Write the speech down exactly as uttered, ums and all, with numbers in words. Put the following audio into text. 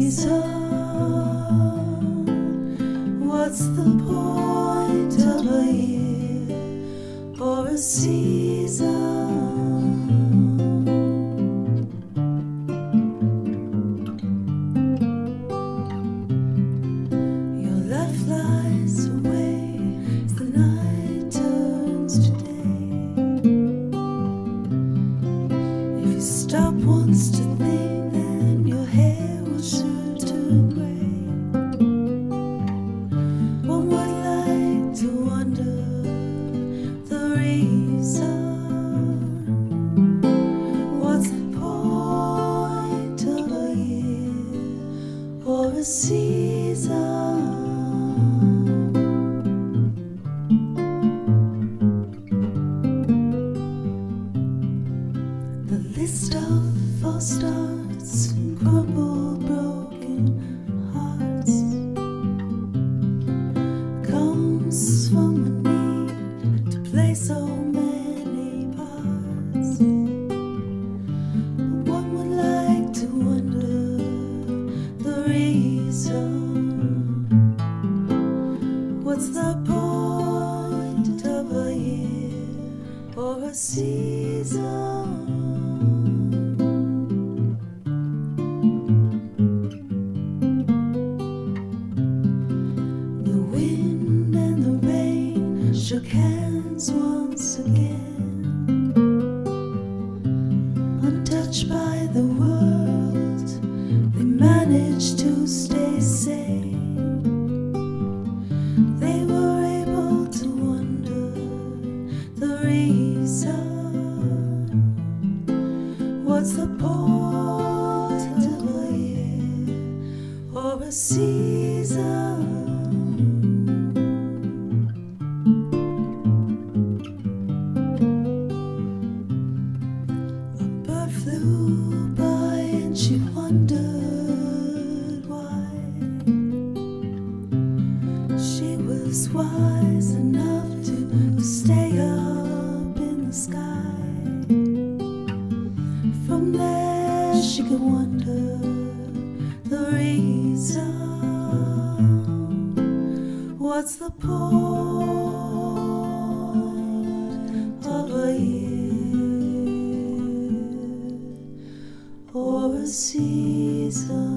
reason? What's the point of a year or a season? Your life flies away as the night turns to day. If you stop once to think, then your hair will soon turn grey. One would like to wonder the reason. What's the point of a year or a season? The list of false starts and crumbled broken hearts comes from a need to play so many parts. But one would like to wonder the reason. What's the point of a year or a season? Shook hands once again, untouched by the world. They managed to stay sane. They were able to wonder the reason. What's the point of a year or a season? Flew by and she wondered why. She was wise enough to stay up in the sky. From there she could wonder the reason. What's the point of a year or a season?